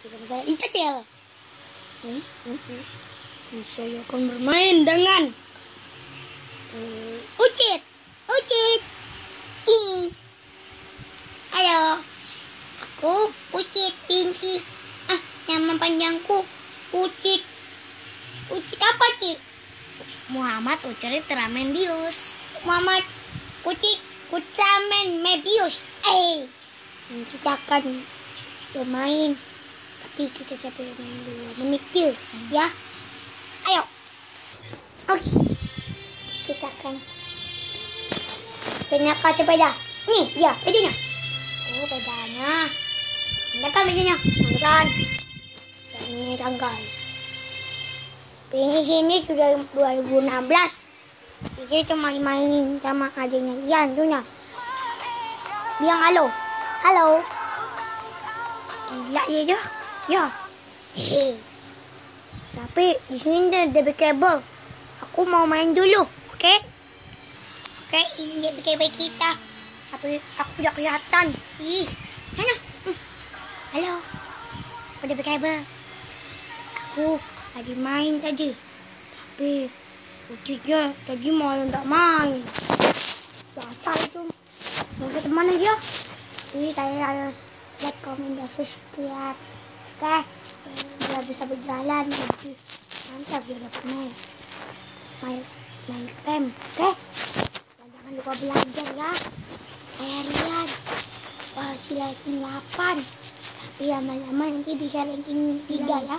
lagi sama saya Icacil. Saya akan bermain dengan Ucit. Halo, aku Ucit Pinky. Nama panjangku Ucit. Ucit apa sih? Muhammad Ucit Tramendius. Muhammad Ucit Tramendius. Kita akan bermain, tapi kita capek main dulu, memikir ya. Ayo, oke. Kita akan gunakan sepeda. Nih, ya, bedanya. Oh, bedanya. Gunakan bedanya. Gunakan. Dan ini tanggal. Ini sini sudah 2016. Ini cuma mainin sama adiknya Ian tuh nya. Bilang halo. Halo. Gila dia. Ya. Tapi di sini ada kabel. Aku mau main dulu, oke? Oke, ini kabel kita. Tapi aku tidak kelihatan. Mana? Halo. Ada kabel. Aku lagi main tadi. Tapi Ucitnya tadi malah tidak main. Dasar itu. Mau ke mana dia? Ini saya like, komen, dan subscribe. Oke, biar bisa berjalan lagi. Mantap biar dapat main time. Oke, dan jangan lupa belajar ya. Kayak Rian pasti ranking 8, tapi lama-lama nanti bisa ranking 3 ya.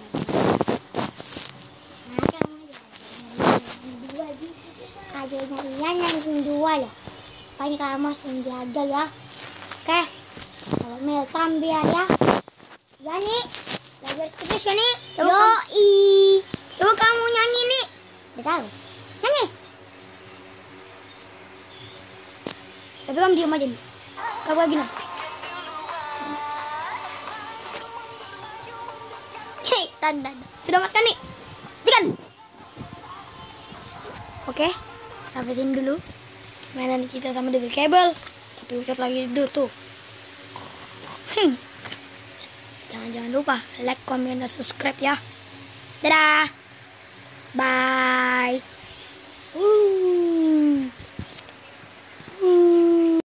Adanya Rian ranking 2 ya. Paling kamu harus belajar ya. Oke, kalau Meltam biar ya. Yani, belajar terus ya nih. Coba kamu nyanyi nih. Udah tahu. Nyanyi. Tapi kamu diam aja nih. Kamu lagi nih. Hei, tanda. Sudah makan nih. Jangan. Oke, sampein dulu mainan kita sama double kabel. Tapi Ucit lagi tidur tuh. Jangan lupa like, komen, dan subscribe ya. Dadah. Bye.